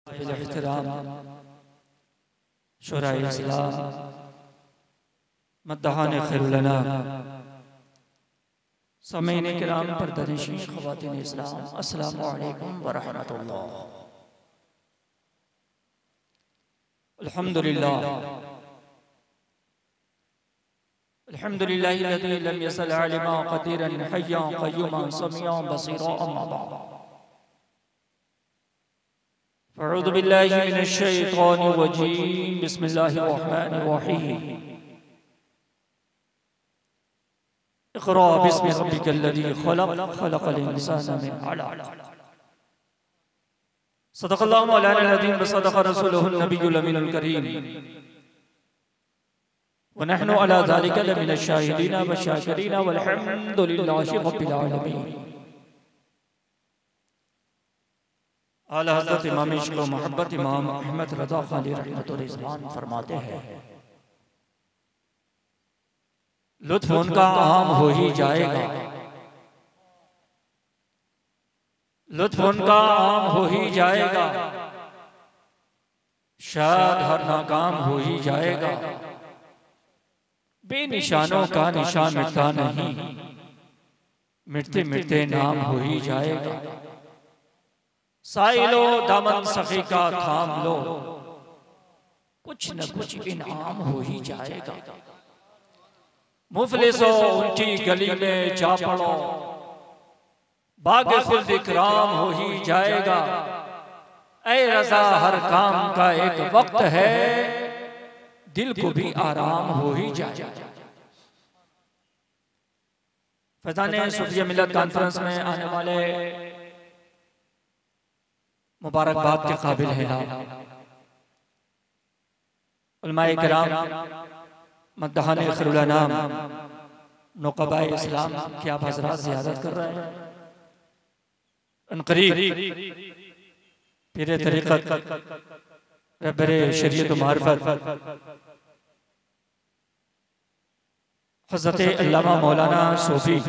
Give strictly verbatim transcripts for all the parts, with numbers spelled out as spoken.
एहतराम शुराए इस्लाम मद्दहान खैरुलना समीन किराम पर्दानशीं ख़वातीन इस्लाम अस्सलामु अलैकुम व रहमतुल्लाह। अल्हम्दुलिल्लाह अल्हम्दुलिल्लाहिल्लज़ी लम यज़ल आलिमन क़दीरन हय्यन क़य्यूमन समीअन बसीरा अम्मा बअद। अऊज़ु बिल्लाहि मिनश शैतानिर रजीम बिस्मिल्लाहिर रहमानिर रहीम। इक़रा बिस्मि रब्बिकल्लज़ी ख़लक़ ख़लक़ल इंसाना मिन अलक़। सदक़ल्लाहु मौलाना अज़ीम व सदक़ रसूलुहुन नबियुल अमीनुल करीम व नहनु अला ज़ालिका लमिनश शाहिदीन व शाकिरीन वल्हम्दुलिल्लाहि रब्बिल आलमीन। आला हज़रत इमाम इश्क़ व मोहब्बत इमाम अहमद रज़ा ख़ान रहमतुर रिज़वान फरमाते हैं, लुत्फ़ उनका आम हो ही जाएगा, लुत्फ़ उनका आम हो ही जाएगा, शायद हर नाकाम हो ही जाएगा, बेनिशानों का निशान मिटता नहीं, मिटते मिटते नाम हो ही जाएगा। साइलो दामन सखी का थाम लो, कुछ न कुछ इनाम हो ही जाएगा। मुफलिसो उल्टी गली में जा पड़ो, बाग़े खुल्द इकराम हो ही जाएगा। ऐ रज़ा हर काम का एक वक्त है, दिल को भी आराम हो ही जाएगा। फैज़ाने सूफिया मिल्लत कॉन्फ्रेंस में आने वाले मुबारकबाद के काबिल है उलमाए किराम, मद्दहान खैरुलना, नुक़बाए इस्लाम की आप हज़रात ज़ियारत कर रहे हैं। अनक़रीब पीरे तरीक़त रहबरे शरीयत व मारिफ़त हज़रत अल्लामा मौलाना सूफ़ी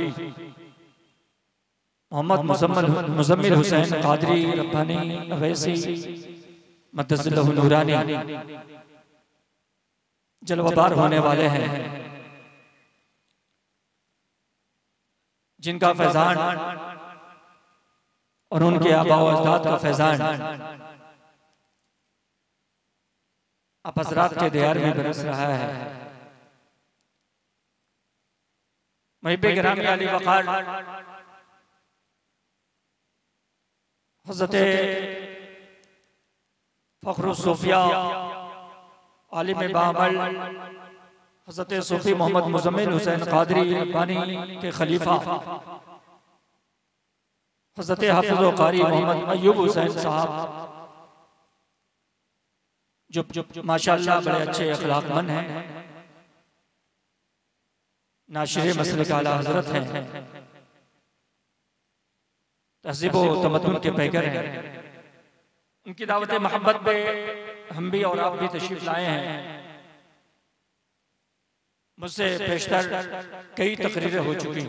मोहम्मद मुज़म्मिल मुज़म्मिल हुसैन क़ादरी रब्बानी अवैसी मद्दज़िल्लहु नूरानी जलवाबार होने वाले हैं, जिनका फैज़ान और उनके आबा व अजदाद का फैज़ान आप हज़रात के दियार में बरस रहा है। मुहिब्बे गिरामी आली वक़ार हज़रत फ़ख्रुस सूफ़िया आलिम बाअमल हज़रत सूफ़ी मोहम्मद मुज़म्मिल हुसैन क़ादरी रब्बानी के खलीफा हज़रत हाफ़िज़ व क़ारी मोहम्मद अय्यूब हुसैन साहब, जो माशाअल्लाह बड़े अच्छे अखलाक़मंद हैं, नाशिरे मसलक आला हज़रत हैं, तहज़ीब व तमद्दुन के पैकर हैं। उनकी दावत मोहब्बत पे हम भी और आप भी तशरीफ लाए हैं। मुझसे पेशतर कई तकरीरें हो चुकी,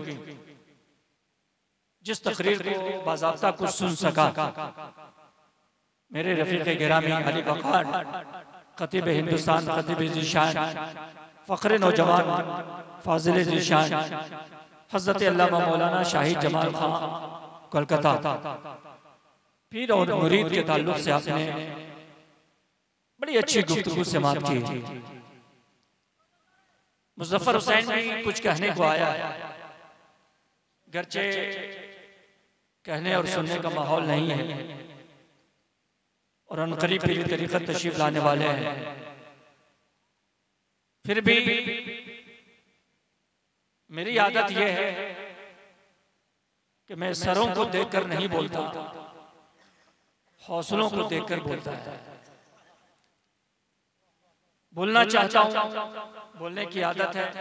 जिस तकरीर को बाज़ाब्ता कुछ सुन सका मेरे रफ़ीक़ गिरामी अली वक़ार ख़तीब हिंदुस्तान, ख़तीब ज़ीशान, फ़ख्र नौजवान, फ़ाज़िल ज़ीशान हज़रत अल्लामा मौलाना शाहिद जमाल खां कोलकाता पीर और मुरीद के ताल्लुक़ से आपने बड़ी अच्छी गुफ्तगू समात की। मुज़फ़्फ़र हुसैन भी कुछ कहने को आया, गरचे कहने और सुनने का माहौल नहीं है, और अनक़रीब पीरी तरीक़त तशरीफ लाने वाले हैं। फिर भी मेरी आदत यह है कि मैं सरों को देखकर नहीं बोलता, हौसलों को देखकर बोलता है। बोलना चाहता हूं, बोलने की आदत है,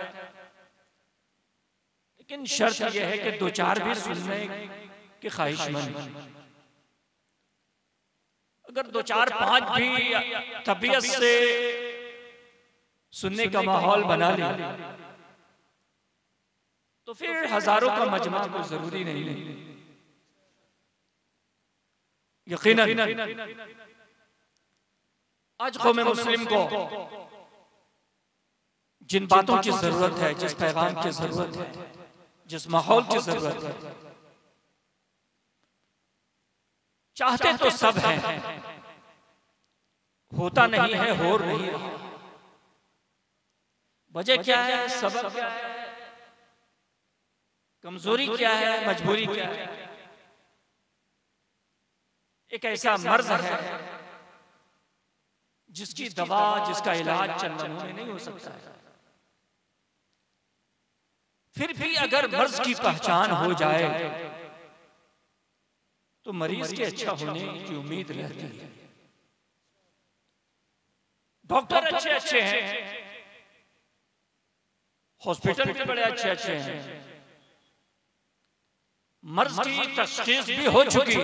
लेकिन शर्त यह है कि दो चार भी सुनने की ख्वाहिशमंद, अगर दो चार पांच भी तबीयत से सुनने का माहौल बना लिया तो फिर हजारों का मजमा कोई जरूरी नहीं है। यकीनन आज कौम मुस्लिम को जिन बातों की जरूरत है, जिस पैगाम की जरूरत है, जिस माहौल की जरूरत है, चाहते तो सब हैं, होता नहीं है, हो नहीं रहा। वजह क्या है, सबब क्या है, कमजोरी क्या है, मजबूरी क्या है? एक ऐसा मर्ज है जिसकी दवा, जिसका इलाज चंद लम्हों में नहीं हो सकता है। फिर भी अगर मर्ज की पहचान हो जाए तो मरीज के अच्छा होने की उम्मीद रहती है। डॉक्टर अच्छे अच्छे हैं, हॉस्पिटल भी बड़े अच्छे अच्छे हैं, मर्ज की तशखीस भी हो चुकी,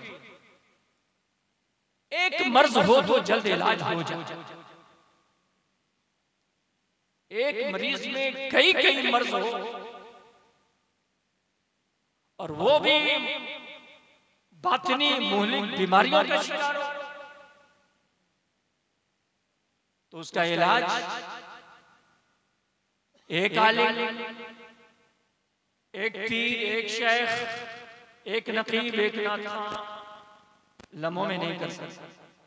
एक मर्ज हो तो जल्द इलाज हो जाए। एक मरीज में कई कई मर्ज हो और वो भी बातिनी मुहलिक बीमारियों का शिकार हो, तो उसका इलाज एक आलिम, एक पीर, एक शेख, एक नकीब, एक नाथा लम्हों में नहीं कर सकता।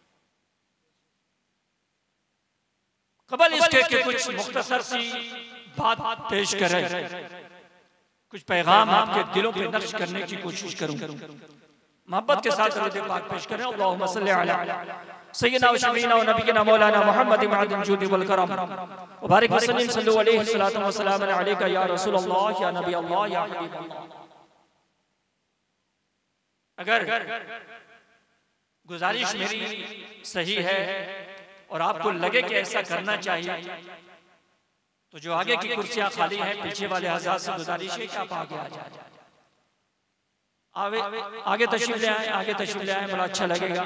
कबल इसके के कुछ मुख्तसर सी बात पेश करें, कुछ पैगाम आपके दिलों पे नक्श करने की कोशिश करूं, मोहब्बत के साथ दरूद पाक पेश करें। अल्लाहुम्मा सल्ली अला सय्यिदना व शफीना व नबीना मौलाना मुहम्मद मअदुल जूद वल करम व बारिक व सल्लिम सल्लु अलैहि सलातु व सलाम अलैका या रसूल अल्लाह या नबी अल्लाह या हबीब अल्लाह। अगर गुजारिश मेरी सही है और आपको लगे कि ऐसा करना चाहिए, तो जो आगे की कुर्सियां खाली हैं, पीछे वाले हज़रात से गुजारिश है कि आप आगे आ जाए, आगे आगे तशरीफ ले आए, आगे तशरीफ ले आए, बड़ा अच्छा लगेगा।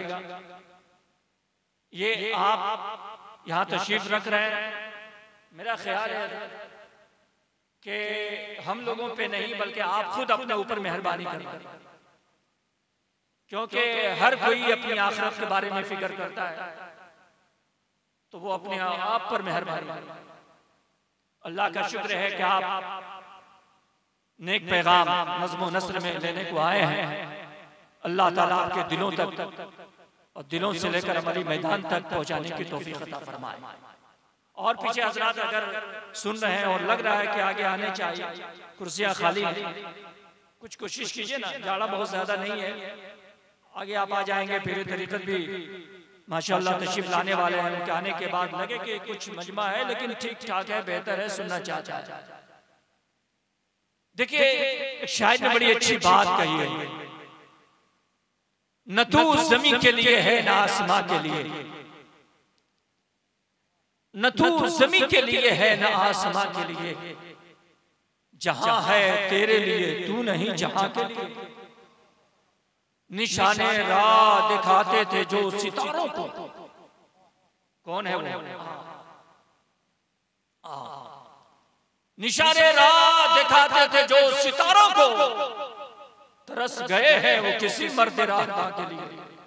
ये आप यहाँ तशरीफ रख रहे हैं, मेरा ख्याल है कि हम लोगों पे नहीं बल्कि आप खुद अपने ऊपर मेहरबानी कर रहे हैं, क्योंकि हर कोई अपनी आखिरत के बारे में फिक्र करता है, तो वो अपने आप पर मेहरबानी। अल्लाह का शुक्र है कि आप नेक पैगाम नज़्म व नस्र में लेने को आए हैं। अल्लाह ताला आपके दिलों तक और दिलों से लेकर अमली मैदान तक पहुंचाने की तौफीक अता फरमाए। और पीछे हज़रात अगर सुन रहे हैं और लग रहा है कि आगे आने चाहिए, कुर्सियां खाली हैं, कुछ कोशिश कीजिए ना, जाड़ा बहुत ज्यादा नहीं है, आगे आप आ जाएंगे। पीर तरीक़त भी माशाअल्लाह तशरीफ लाने वाले हैं, उनके आने के बाद लगे कि कुछ मजमा है लेकिन ठीक ठाक है, बेहतर है, सुनना चाहता है। देखिए शायद ने बड़ी अच्छी बात कही है, न तू जमीन के लिए है न आसमां के लिए, न तू जमीन के लिए है न आसमां के लिए, जहां है तेरे लिए तू नहीं जहां के लिए। निशाने राह दिखाते थे जो सितारों को, कौन है वो? निशाने राह दिखाते थे जो सितारों को, तरस गए हैं वो किसी मर्द राह के लिए।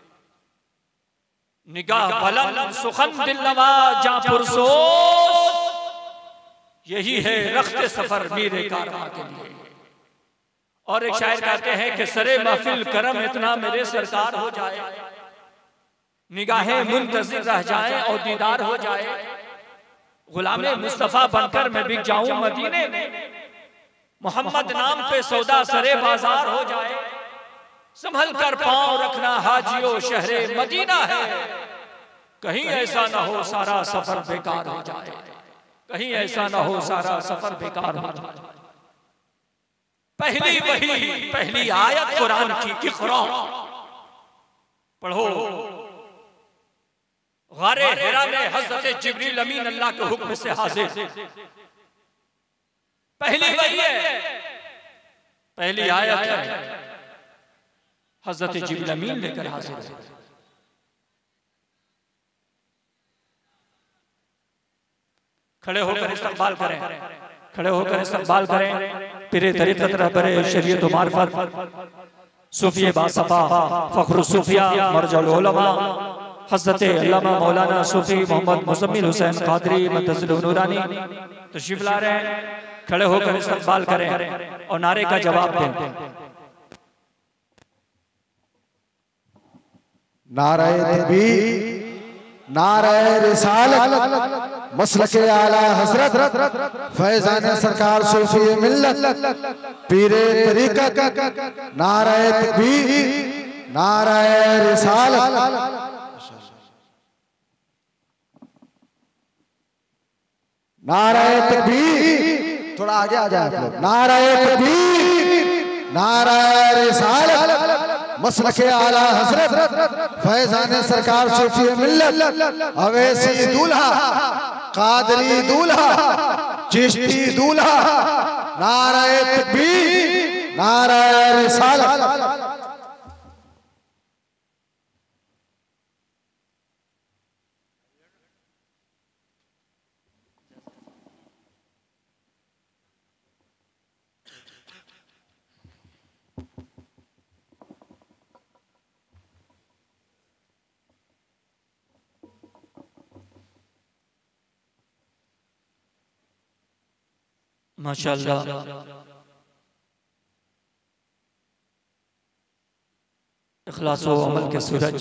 निगाह बुलंद सुखन दिलनवा जा पुरसोस, यही है रख्ते सफर मेरे कारवां के लिए। और एक शायर कहते हैं कि सरे महफिल करम इतना मेरे सरकार हो जाए, निगाहें मुंतज़िर रह जाएं और दीदार हो जाए, गुलामे मुस्तफा बनकर मैं बिक जाऊं मदीने में, मोहम्मद नाम पे सौदा सरे बाजार हो जाए, संभल कर पांव रखना हाजियो शहरे मदीना है, कहीं ऐसा ना हो सारा सफर बेकार हो जाए, कहीं ऐसा ना हो सारा सफर बेकार हो जाए। पहली वही पहली आयत कुरान की इक़रा पढ़ो, गारे हिरा में हज़रत जिब्रील अमीन अल्लाह के हुक्म से हाजिर, पहली वही है, पहली आयत है, हज़रत जिब्रील अमीन लेकर हाजिर है। खड़े होकर इस्तक़बाल करें, खड़े होकर इस्तक़बाल करें पीरे तरीक़त रहबरे शरीयत व मारिफत सूफी बासफा फ़ख्रुस सूफिया मरजुल उलमा हज़रत अल्लामा मौलाना सूफी मोहम्मद मुज़म्मिल हुसैन क़ादरी मददुल नूरानी तशरीफ ला रहे हैं। खड़े होकर इस्तक़बाल करें और नारे का जवाब दें। नारे तकबीर, नारे रिसालत, मसलके आला हजरत फैजान सरकार सूफी मिल्लत पीरे तरीक़त, नारे तकबीर, नारे रिसालत, नारे तकबीर, थोड़ा आगे आ जाए आप लोग। नारे तकबीर, नारे रिसालत, मसलके आला हजरत फैजान सरकार सूफी मिल्लत अवैसी दूल्हा, कादरी दूल्हा, चिश्ती दूल्हा, नारे तकबीर, नारे रिसालत। माशाअल्लाह इखलास व अमल के सूरज,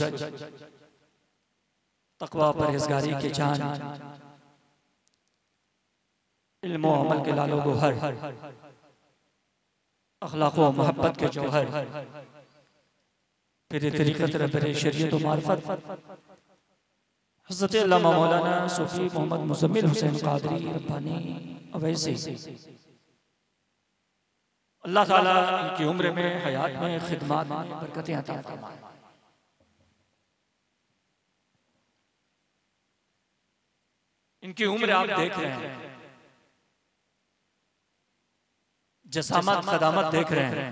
तकवा परहेज़गारी के चाँद, इल्म व अमल के लालो गोहर, अखलाक व मोहब्बत के जौहर, फिर तरीक़त रहबर शरीयत व मारिफत हज़रत अल्लामा मौलाना सूफी मोहम्मद मुज़म्मिल हुसैन क़ादरी रब्बानी अवैसी, अल्लाह ताला इनकी उम्र में, हयात में, खिदमत में बरकतें अता फरमाए। इनकी उम्र आप देख रहे हैं, जसामत खदामत देख रहे हैं।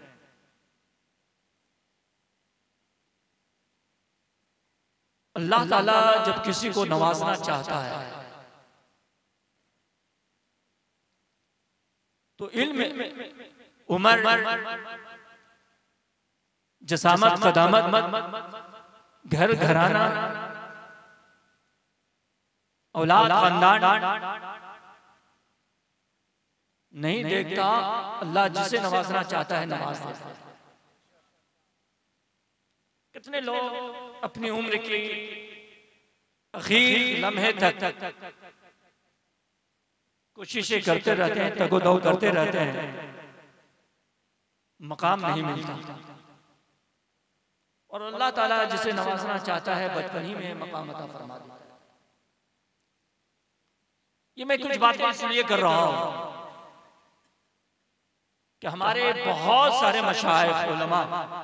अल्लाह ताला जब किसी को नवाजना चाहता है तो इल्म, उमर, जसामत, कदामत, घर घराना, औलाद, खानदान नहीं देखता। अल्लाह जिसे नवाजना चाहता है नवाज देता है। कितने लोग अपनी उम्र की आखिर लम्हे तक कोशिशें करते रहते हैं, तगोदौ करते रहते हैं, मकाम नहीं मिलता। और अल्लाह ताला जिसे नवाजना चाहता है बचपन ही में मकाम अता फरमा देता है। ये मैं कुछ बातें इसलिए कर रहा हूं कि हमारे बहुत सारे मशाइख उलमा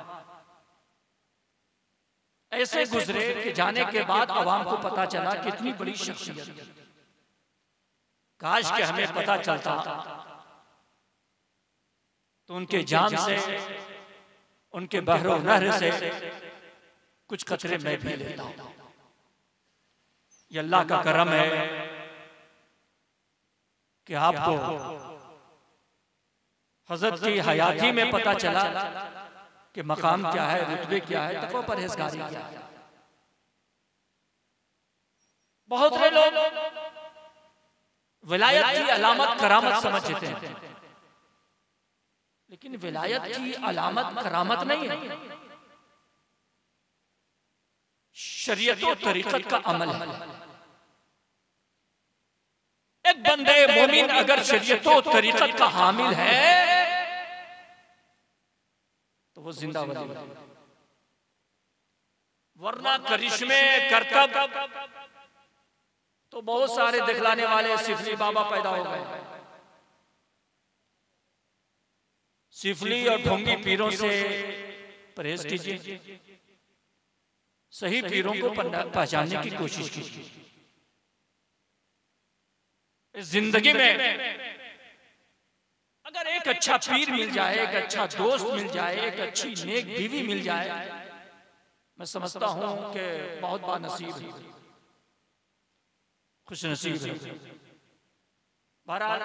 ऐसे गुजरे कि जाने के बाद आवाम को पता चला कितनी बड़ी शख्सियत। काश के हमें पता चलता तो उनके जाम से, उनके बहरो नहर से कुछ कतरे मैं भी लेता हूं। ये अल्लाह का करम है कि आपको हजरत की हयाती में पता चला कि मकाम क्या है, रुतबे क्या है, तक़वा परहेज़गारी क्या है। बहुत से लोग विलायत की अलामत करामत समझते हैं, लेकिन विलायत की अलामत करामत नहीं है, शरीयत और तरीक़त का अमल है। एक बंदे मोमिन अगर शरीयत और तरीक़त का हामिल है तो वो जिंदा वली है, वरना करिश्मे करतब तो बहुत सारे दिखलाने वाले सिफली बाबा पैदा हो गए। सिफली और ढोंगी पीरों से परहेज कीजिए, सही पीरों को पहचानने की कोशिश कीजिए। इस जिंदगी में अगर एक अच्छा पीर मिल जाए, एक अच्छा दोस्त मिल जाए, एक अच्छी नेक बीवी मिल जाए, मैं समझता हूं कि बहुत बानसीब है, खुश नसीब है। बहरहाल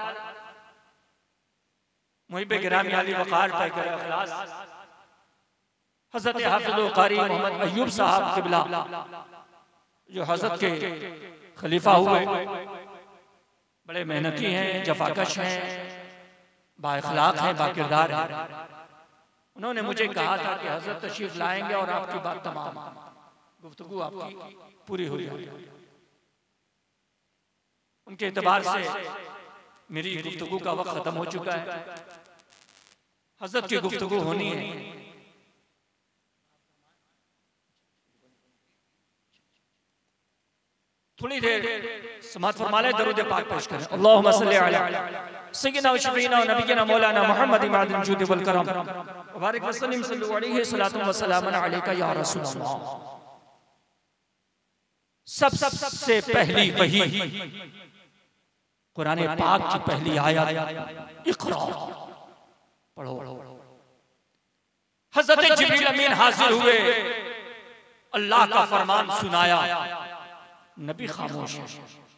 मुहिब गिरामी अली वक़ार पैकर इखलास हज़रत हाफ़िज़ुल क़ारी मोहम्मद अय्यूब साहब क़िबला जो हजरत के खलीफा हुए, बड़े मेहनती हैं, जफाकश हैं, बाइखलाक हैं, बाकिरदार हैं। उन्होंने मुझे कहा था कि हजरत तशरीफ लाएंगे और आपकी बात तमाम, गुफ्तगू आपकी पूरी हो जाएगी। उनके एतबार से मेरी गुफ्तगू का वक्त खत्म हो चुका है। हजरत की गुफ्तगू होनी है। थोड़ी देर समात फरमा ले, दरूद पाक पेश करें। अल्लाहुम्मा सल्ली अला सय्यिदिना व शफीना व नबिय्यिना मौलाना मुहम्मद इमादुल जूद वल करम व बारिक व सल्लिम सल्लल्लाहु अलैहि सलातु व सलामुन अलैका या रसूल अल्लाह। सब सबसे पहली वही कुरान पाक की पहली आयत इक़रा पढ़ो। हज़रत जिब्रील अमीन हाजिर हुए, अल्लाह का फरमान सुनाया, नबी खामोश है।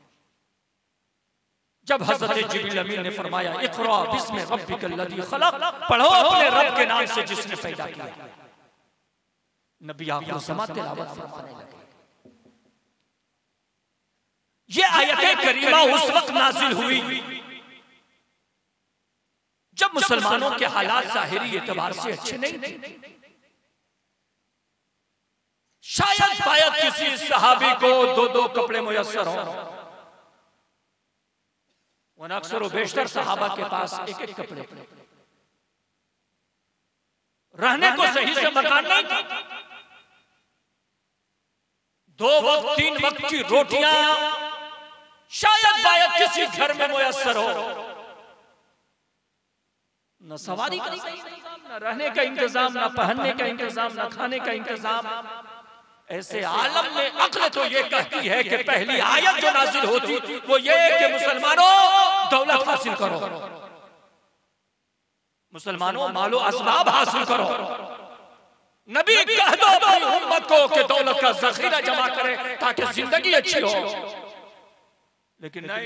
जब हज़रत जिब्रील अमीन ने फरमाया इक़रा बिस्मि रब्बिकल लज़ी खलक़, पढ़ो अपने रब के नाम से जिसने पैदा किया, नबी आखिर समा तिलावत फरमाने लगे। ये आयत करीमा उस वक्त नाजिल हुई जब मुसलमानों के हालात ज़ाहिरी एतबार से अच्छे नहीं थे। शायद शायद किसी सहाबी को दो दो कपड़े मुयस्सर हो, वरना अक्सर बेशतर सहाबा के पास एक एक कपड़े, रहने को सही से मकान नहीं था, दो वक्त तीन वक्त की रोटियां शायद शायद किसी घर में मुयस्सर हो, न सवारी का इंतजाम, न रहने का इंतजाम, न पहनने का इंतजाम, न खाने का इंतजाम। ऐसे आलम में अक्ल तो ये कहती है कि पहली आयत जो नाजिल होती वो ये कि मुसलमानों दौलत हासिल करो, मुसलमानों मालो असबाब हासिल करो। नबी कह दो अपनी उम्मत को कि दौलत का जखीरा जमा करे ताकि जिंदगी अच्छी हो। लेकिन नहीं,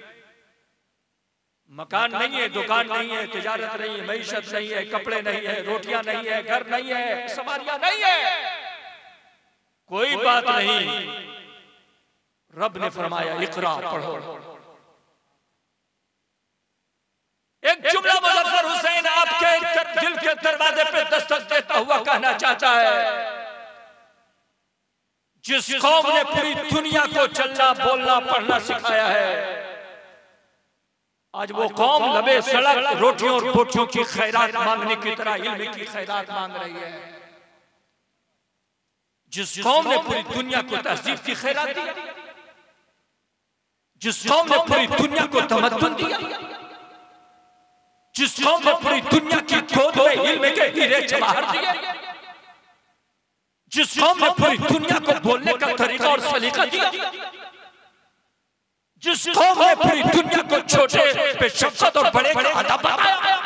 मकान नहीं है, दुकान नहीं है, तिजारत नहीं है, मईशत नहीं है, कपड़े नहीं है, रोटियां नहीं है, घर नहीं है, सवारियां नहीं है, कोई बात नहीं। रब ने फरमाया इक़रा पढ़ो। एक जुमला मुज़फ्फर हुसैन आपके दिल के दरवाजे पे दस्तक देता हुआ कहना चाहता है, जिस कौम ने पूरी दुनिया को चलना बोलना पढ़ना सिखाया है, आज वो कौम लबे सड़क रोटियों और बोटियों की खैरात मांगने की तरह इल्म की खैरात मांग रही है। जिस कौम ने पूरी दुनिया को तहजीब की खैरात दी, जिस कौम ने पूरी दुनिया को तमद्दुन दिया, जिस कौम ने पूरी दुनिया की गोद में इल्म के हीरे जवाहर दिए, जिस कौम ने पूरी दुनिया को बोलने का तरीका और सलीका दिया, जिस कौम ने पूरी दुनिया को छोटे पे शफ़क़त और बड़े का अदब बताया,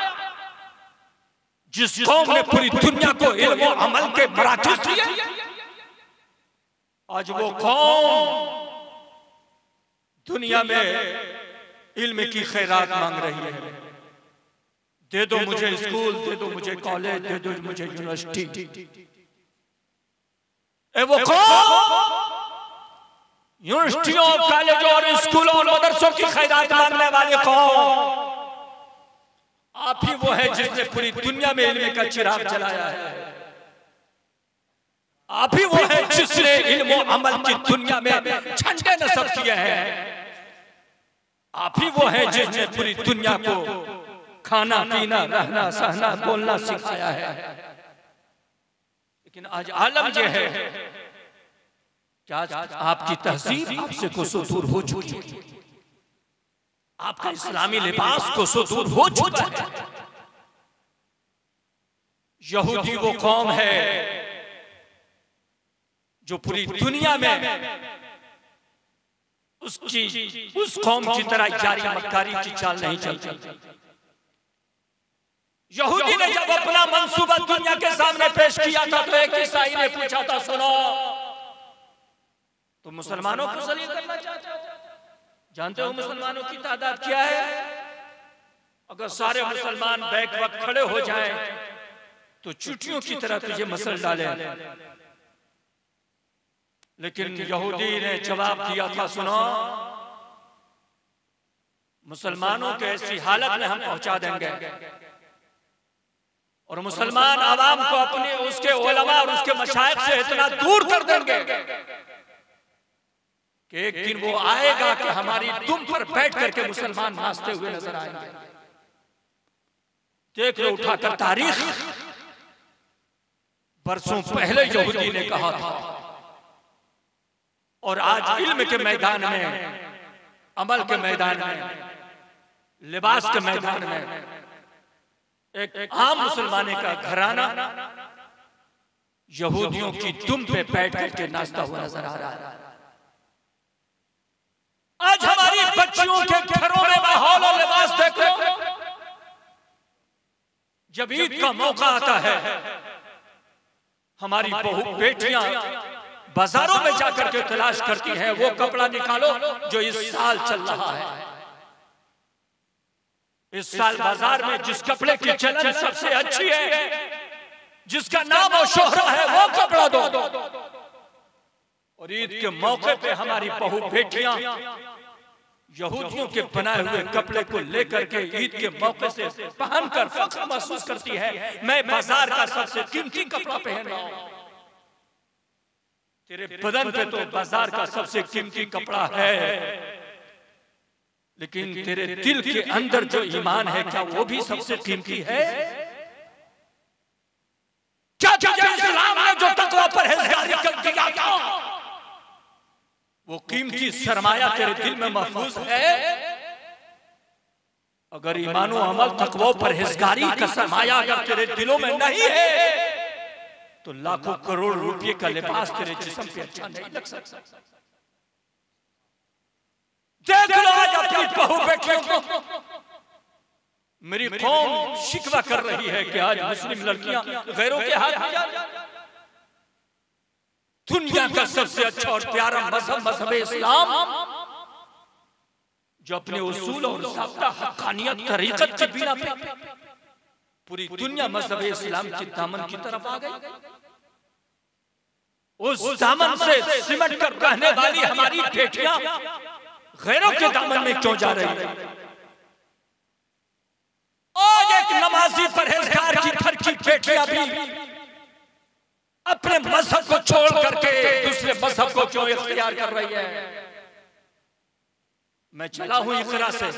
जिस कौम ने पूरी दुनिया को इल्म और अमल के मराकिज़ दिए, आज वो कौम दुनिया में इल्म की खैरात मांग रही है। दे दो मुझे स्कूल, दे दो मुझे कॉलेज, दे दो मुझे यूनिवर्सिटी। वो कौम यूनिवर्सिटियों, कॉलेजों और स्कूलों और मदरसों की खैरात मांगने वाले कौम, आप ही वो है जिसने पूरी दुनिया में इल्म का चिराग जलाया है। आप ही वो है जिसने इल्म और अमल की दुनिया में झंडे नस्ब किए हैं। आप ही वो है जिसने पूरी दुनिया को खाना पीना रहना सहना बोलना सिखाया है। लेकिन आज आलम ये है कि आज आपकी तहजीब आपसे कोसों दूर हो चुकी है, आपका इस्लामी लिबास कोसों दूर हो चुका है। यहूदी वो कौम है जो पूरी दुनिया में उसकी उस कौम की तरह जारी मक्कारी की चाल नहीं चलती। यहूदी ने जब अपना मंसूबा दुनिया के सामने पेश किया था तो एक ईसाई ने पूछा था, सुनो तो मुसलमानों को जलील करना चाहते हो? जानते हो मुसलमानों की तादाद क्या है? अगर सारे मुसलमान बैक वक्त खड़े हो जाएं तो चुटियों की तरह तुझे मसल डाले। लेकिन यहूदी ने जवाब दिया था, सुनो, मुसलमानों के ऐसी हालत में हम पहुंचा देंगे और मुसलमान आवाम को अपने उसके उलमा और उसके मशाइख से इतना दूर कर देंगे कि एक दिन वो आएगा कि हमारी दुम पर बैठ करके मुसलमान नाचते हुए नजर आएंगे। देख लो उठाकर तारीख, बरसों पहले यहूदी ने कहा था और आज इल्म के मैदान में, अमल के मैदान में, लिबास के मैदान में एक आम मुसलमाने का घराना यहूदियों की दुम पे बैठ करके नाचता हुआ नजर आ रहा है। आज हमारी बच्चियों के घरों में माहौल और लिबास देखो, जब ईद का मौका आता है हमारी बहू बेटियां बाजारों में जाकर के तलाश करती हैं, वो कपड़ा निकालो जो इस साल चल रहा है। इस साल बाजार में जिस कपड़े की चलन सबसे अच्छी है, जिसका नाम और शोहरा है, वो कपड़ा दो। और ईद के मौके पे हमारी बहू बेटियां यहूदियों के बनाए हुए कपड़े को लेकर के ईद के मौके से पहनकर फख्र महसूस करती है, मैं बाजार का सबसे कीमती कपड़ा पहन रहा हूं। तेरे बदन पे तो बाजार का सबसे कीमती कपड़ा है, लेकिन तेरे दिल के अंदर जो ईमान है, क्या वो भी सबसे कीमती है? क्या तुझे इस्लाम ने जो तकवा परहेज़गारी कर दिया था, वो कीमती सरमाया तेरे दिल में महफूज है? अगर ईमान और अमल, तकवा परहेज़गारी का सरमाया अगर तेरे दिलों में नहीं है, तो लाखों करोड़ रुपए का लिबास तेरे जिस्म पे अच्छा नहीं लग सकता। देख लो आज अपनी बहू बेटियों को, मेरी कौम शिकवा कर रही है कि आज मुस्लिम लड़कियां गैरों के हाथ में जा रही हैं। दुनिया का सबसे अच्छा और प्यारा मजहब मजहब इस्लाम, जो अपने उसूल और ज़ाब्ता हक़ानियत तरीक़त की बिना पे पूरी दुनिया मजहब इस्लाम के दामन की तरफ आ गई। उस दामन से सिमट कर रहने वाली हमारी बेटियां गैरों के दामन में क्यों जा रही है? आज एक नमाजी परहेजगार की घर की बेटियां भी अपने मजहब को छोड़ करके दूसरे मजहब को क्यों इख्तियार कर रही है? मैं चला हूं इकरा से,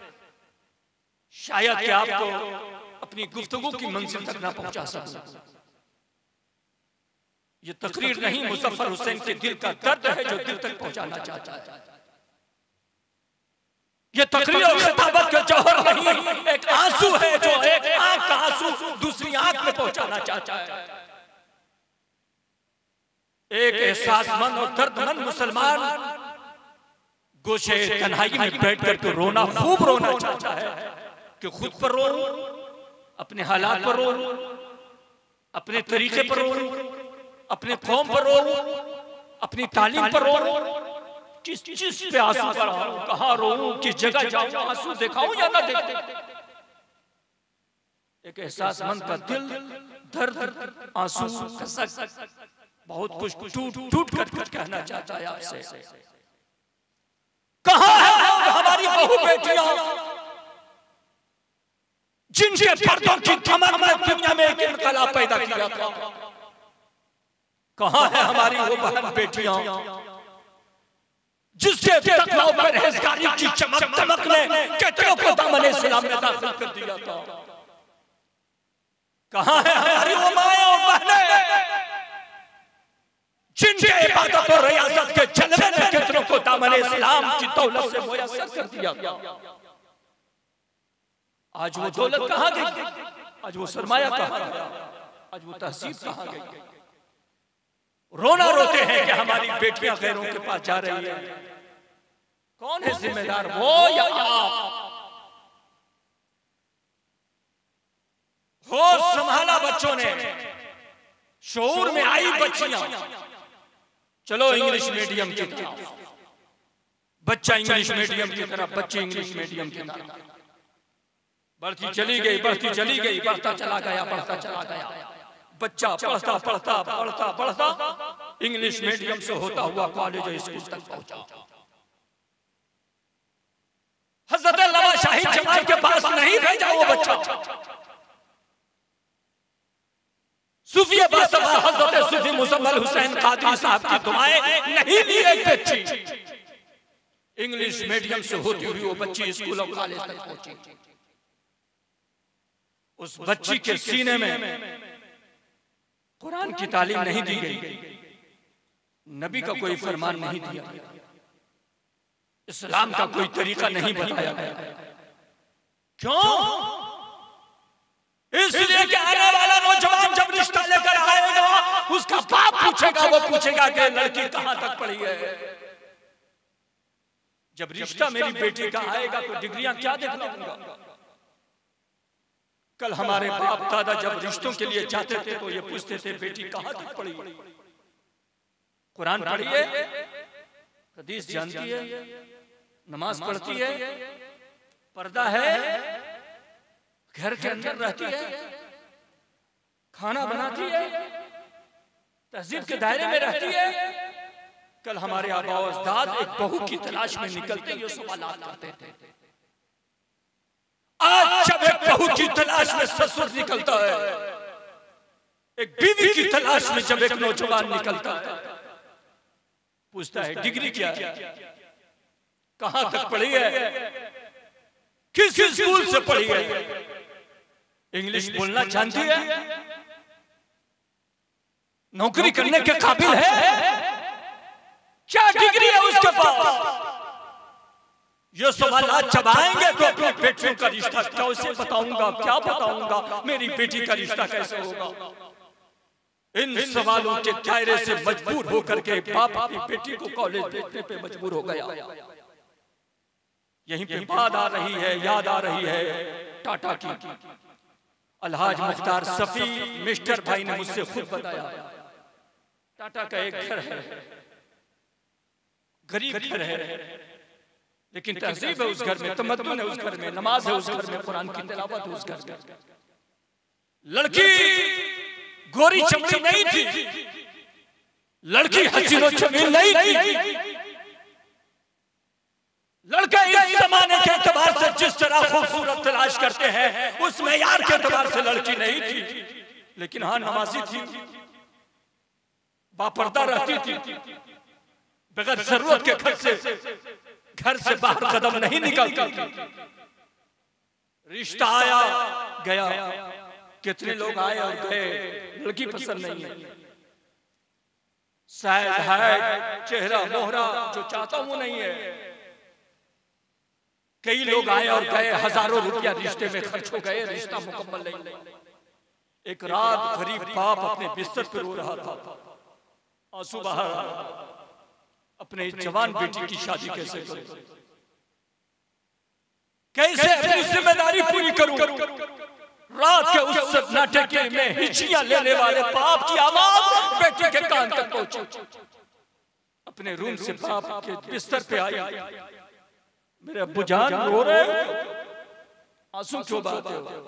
शायद कि आपको अपनी गुफ्तगू की मंजिल तक ना पहुंचा सकूं। ये तकरीर नहीं, मुज़फ्फर हुसैन के दिल का दर्द है जो दिल तक पहुंचाना चाहता है। ये तकरीर और खिताबत का जौहर नहीं, एक आंसू है जो एक आंख का आंसू दूसरी आंख में पहुंचाना चाहता है। एक एहसासमंद और दर्दमंद मुसलमान गोशे तन्हाई में बैठ कर के रोना, खूब रोना चाहता है कि खुद पर रो, अपने हालात पर रो, अपने तरीके पर रो, अपने कौम पर रो, अपनी तालीम पर रो। किस चीज पे आंसू पर रो, कहां रो, किस जगह जाऊं, आंसू दिखाऊं या ना दिखाऊं? एक एहसासमंद का दिल दर्द, आंसू, कसक, बहुत कुछ टूट टूट कर कुछ कहना चाहता है आपसे। कहां है हमारी बहू बेटियां जिनके पर्दों की कमर में दुनिया में एक इनकलाब पैदा किया था? कहां है हमारी वो बहन बेटियां जिससे तकवा और परहेज़गारी की चमक दमक ने कितनों को दामन इस्लाम में दाखिल कर दिया था? कहां है हमारी वो माएं और बहनें जिनके इबादत और रियासत के जलवे ने कितनों को दामन इस्लाम की दौलत से मुयस्सर कर दिया था? आज वो दौलत कहां गई? आज वो सरमाया कहां गया? आज वो तहसीब कहां गई? रोना रोते हैं कि हमारी बेटियां गैरों के पास जा रही है। कौन है जिम्मेदार, वो या आप? होश संभाला बच्चों ने, शऊर में आई बच्चियां, चलो इंग्लिश मीडियम की तरफ, बच्चा इंग्लिश मीडियम की तरफ, बच्चे इंग्लिश मीडियम की तरफ बढ़ती चली गई, बढ़ती चली गई, बढ़ता चला गया, बढ़ता चला गया। बच्चा पढ़ता पढ़ता पढ़ता पढ़ता इंग्लिश मीडियम से होता हुआ कॉलेज और स्कूल तक पहुंचा। हजरत अल्लामा शाहिद जमाल के पास नहीं भेजा वो बच्चा। सूफी बासबा हजरत सूफी मुजम्मल हुसैन कादरी साहब की दुआएं नहीं ली एक बच्ची। इंग्लिश मीडियम से होती हुई वो बच्ची स्कूल और कॉलेज तक पहुंची। उस बच्ची के सीने में कुरान की तालीम नहीं दी गई, नबी का कोई फरमान नहीं दिया गया, इस्लाम का कोई तरीका नहीं बताया गया। क्यों? इसलिए कि आने वाला नौजवान जब रिश्ता लेकर आएगा उसका बाप पूछेगा, वो पूछेगा कि लड़की कहां तक पढ़ी है। जब रिश्ता मेरी बेटी का आएगा तो डिग्रियां क्या दिखलाऊंगा। कल हमारे बाप दादा जब रिश्तों के लिए जाते थे तो ये पूछते थे बेटी कहां तक पढ़ी, कुरान पढ़ी है, हदीस जानती है, नमाज पढ़ती है, पर्दा है, घर के अंदर रहती है, खाना बनाती है, तहजीब के दायरे में रहती है। कल हमारे आबा और अजदाद एक बहू की तलाश में निकलते ये सवाल करते थे। आज जब एक बहू की तलाश में ससुर निकलता है, एक बीवी की तलाश में जब एक नौजवान निकलता है, पूछता है डिग्री क्या है, कहां तक पढ़ी है, किस स्कूल से पढ़ी है, इंग्लिश बोलना जानती है, नौकरी करने के काबिल है, क्या डिग्री है उसके पास। ये सवाल आज जब आएंगे तो अपनी बेटियों का रिश्ता कैसे बताऊंगा, क्या बताऊंगा, मेरी बेटी का रिश्ता कैसे होगा। इन सवालों के दायरे से मजबूर होकर के बाप अपनी बेटी को कॉलेज भेजने पे मजबूर हो गया। यहीं पे बात आ रही है, याद आ रही है टाटा की। अलहाज मुख्तार सफी मिस्टर भाई ने मुझसे खुद बताया, टाटा का एक घर है, गरीब घर है, लेकिन तहजीब है उस घर में, तमद्दुन है उस घर में, नमाज है उस घर में, कुरान की तिलावत है उस घर में। लड़की गोरी चमड़ी नहीं थी, लड़की हसीनो जमील नहीं थी, लड़का इस जमाने के एतबार से जिस तरह खूबसूरत तलाश करते हैं उस मेयार के एतबार से लड़की नहीं थी, लेकिन हाँ नमाजी थी, बापर्दा रहती थी, बगैर जरूरत के घर से घर से बाहर कदम नहीं निकलती। रिश्ता आया गया, कितने लोग आए और गए, लड़की पसंद नहीं है, शायद है चेहरा मोहरा जो चाहता हूं नहीं है। कई लोग आए और गए, हजारों रुपया रिश्ते में खर्च हो गए, रिश्ता मुकम्मल नहीं। एक रात गरीब बाप अपने बिस्तर पर रो रहा था, आंसू बहा रहा था, अपने जवान बेटी की शादी कैसे करूं, कैसे अपनी जिम्मेदारी पूरी करूं। रात के उस सन्नाटे में हिचियां लेने वाले बाप की आवाज बेटे के कान तक पहुंची। अपने रूम से बाप के बिस्तर पे आई, मेरे अब्बू जान रो रहे हो, आंसू क्यों बहाते हो।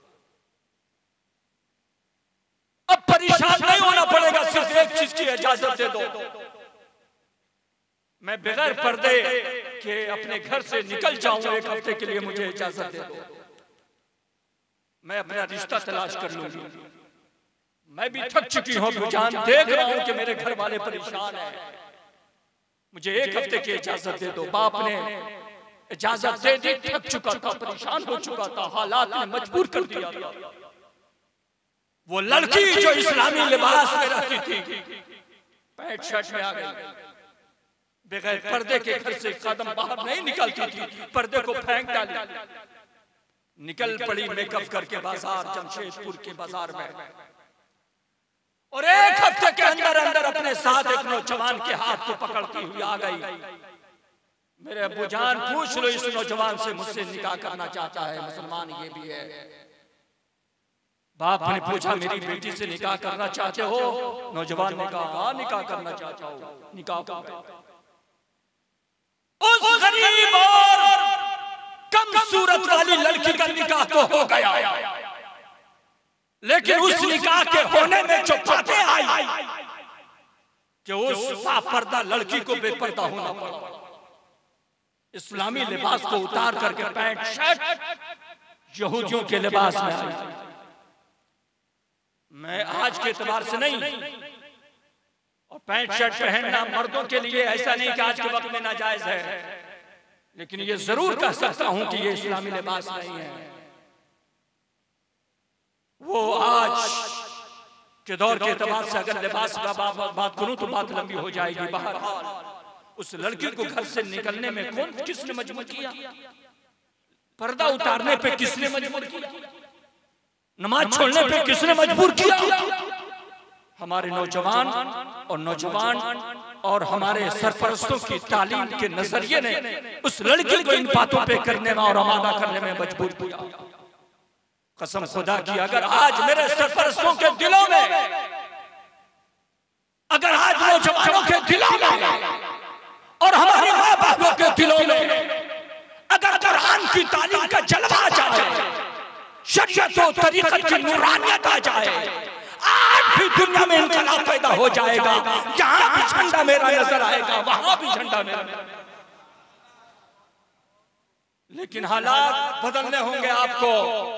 अब परेशान नहीं होना पड़ेगा, सिर्फ एक चीज की इजाजत दे दो, मैं बगैर पर्दे के अपने घर से निकल जाऊं एक हफ्ते के लिए, मुझे इजाजत दे दो, मैं अपना रिश्ता तलाश कर लूंगी। मैं भी थक चुकी हूं जान, देख रहा हूं कि मेरे घर वाले परेशान हैं, मुझे एक हफ्ते की इजाजत दे दो। बाप ने इजाजत दे दी, थक चुका था, परेशान हो चुका था, हालात ने मजबूर कर दिया था। वो लड़की जो इस्लामी लिबास में रहती थी, पैंट शर्ट में आ गई, बगैर पर्दे के घर से कदम बाहर नहीं निकलती थी, पर्दे को फेंक डाली, निकल पड़ी मेकअप करके बाजार, जमशेदपुर के बाजार में, और एक हफ्ते के अंदर अंदर अपने साथ एक नौजवान के हाथ को पकड़ती हुई आ गई। मेरे अब्बू जान पूछ लो इस नौजवान से, मुझसे निकाह करना चाहता है, मुसलमान ये भी है। बाप ने पूछा मेरी बेटी से निकाह करना चाहते हो? नौजवान ने कहा हाँ निकाह करना चाहता हूँ। निकाह कर उस गरीब और कम सूरत वाली लड़की का निकाह तो हो गया, लेकिन उस निकाह के होने में जो बातें आई कि उस पर्दा लड़की को बेपर्दा होना पड़ा, इस्लामी लिबास को उतार करके पैंट शर्ट यहूदियों के लिबास में आई। मैं आज के एतबार से नहीं, और पैंट शर्ट पहनना मर्दों के लिए ऐसा नहीं कि आज के वक्त में नाजायज है, लेकिन ये जरूर कह सकता हूं कि ये इस्लामी लिबास नहीं है। वो आज के दौर के एतबार से अगर लिबास का बात करूं तो बात लंबी हो जाएगी। बहरहाल उस लड़की को घर से निकलने में कौन किसने मजबूर किया? पर्दा उतारने पे किसने मजबूर किया? नमाज छोड़ने पे किसने मजबूर किया? हमारे नौजवान और नौजवान और हमारे सरपरस्तों की तालीम के नजरिए ने उस लड़की को इन बातों पे करने में और आमादा करने में मजबूर किया। कसम खुदा की, अगर आज मेरे सरपरस्तों के दिलों में, अगर आज नौजवानों के दिलों में और हमारे माँ बापों के दिलों में अगर कुरान की तालीम का जलवा आ जाए, शरीयत और तरीक़त की नूरानियत आ जाए, आज भी दुनिया में इनकलाब पैदा हो जाएगा। जहां भी झंडा मेरा नजर आएगा वहां भी झंडा मेरा। लेकिन हालात बदलने होंगे आपको।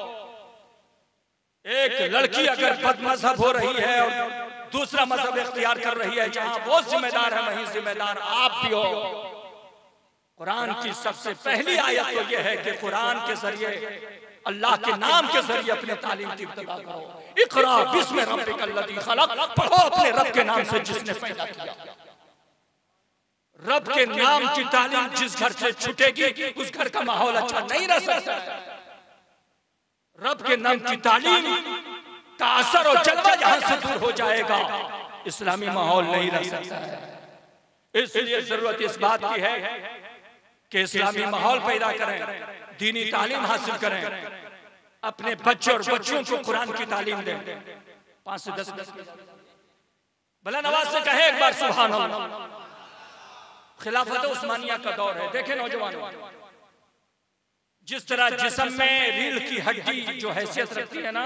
एक लड़की अगर बदमज़हब हो रही है और दूसरा मजहब इख्तियार कर रही है, जहां वो जिम्मेदार है वहीं जिम्मेदार आप भी हो। कुरान की सबसे पहली आयत तो यह है कि कुरान के जरिए, अल्लाह के नाम के जरिए अपने तालीम की इब्तिदा करो। इक़रा बिस्मि रब्बिकल लज़ी खलक़, पढ़ो अपने रब के नाम से जिसने पैदा किया। रब के नाम की तालीम जिस घर से छूटेगी उस घर का माहौल अच्छा नहीं रह सकता। रब के नाम की तालीम का असर और जलवा जहां से दूर हो जाएगा, इस्लामी माहौल नहीं रह सकता है। इसलिए जरूरत इस बात की है कि इस्लामी माहौल पैदा करें, दीनी तालीम हासिल करें, अपने बच्चों और बच्चियों को कुरान की तालीम दें। पांच से दस भला नवाज से कहे एक बार सुभान अल्लाह। खिलाफत उस्मानिया का दौर है। देखें नौजवानों, जिस तरह जिस्म में रीढ़ की हड्डी जो हैसियत रखती है ना,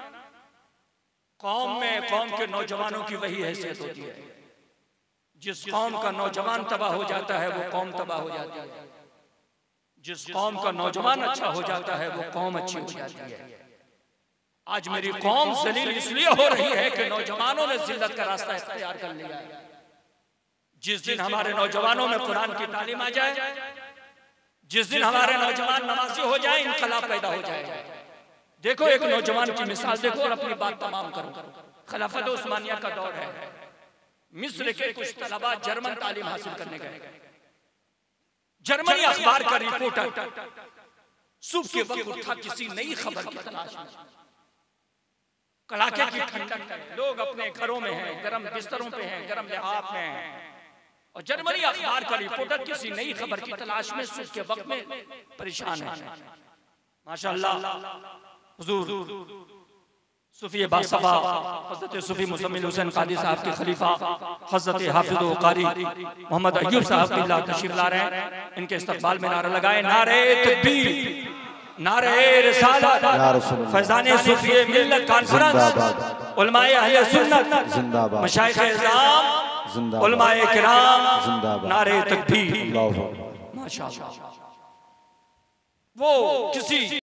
कौम में कौम के नौजवानों की वही हैसियत होती है। जिस कौम का नौजवान तबाह हो जाता है वो कौम तबाह हो जाती है। जिस कौम का नौजवान अच्छा हो जाता है वो कौम अच्छी हो जाती है। आज मेरी कौम जलील इसलिए हो रही है कि नौजवानों ने जिल्लत का रास्ता इख्तियार कर लिया है। जिस दिन हमारे नौजवानों में कुरान की तालीम आ जाए, जिस दिन हमारे नौजवान नमाजी हो जाए, इनकलाब पैदा हो जाएगा। देखो एक नौजवान की मिसाल देखो और अपनी बात तमाम करो। खिलाफत उस्मानिया का दौर है। मिस्र के कुछ तलबा जर्मन तालीम हासिल करने गए। जर्मनी अखबार का रिपोर्टर सुबह के वक्त उठा किसी नई खबर की तलाश में। कड़ाके की ठंडक है, लोग अपने घरों में हैं, गर्म बिस्तरों पे हैं, गर्म लिहाफ में हैं, और जर्मनी अखबार का रिपोर्टर किसी नई खबर की तलाश में सुबह के वक्त में परेशान है। माशाअल्लाह हुजूर सूफी बासबा हज़रत सूफी मुज़म्मिल हुसैन कादी साहब के खलीफा हज़रत हाफिज़ व कारी मोहम्मद अय्यूब साहब बिल्लाह तशरीफ ला रहे हैं। इनके इस्तकबाल में नारा लगाए, नारे तकबीर, नारे रिसालत, फैज़ान सूफी मिल्लत कॉन्फ्रेंस, उलमाए अहले सुन्नत जिंदाबाद, मशाइख इज़ाम जिंदाबाद, उलमाए किराम जिंदाबाद, नारे तकबीर। माशाअल्लाह। वो किसी